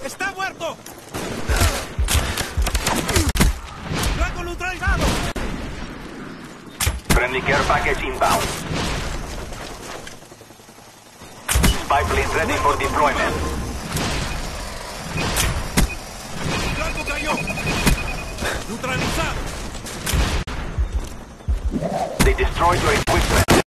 ¡Está muerto! ¡Blanco neutralizado! Friendly care package inbound. Spy plane ready for deployment. ¡Blanco cayó! ¡Neutralizado! They destroyed your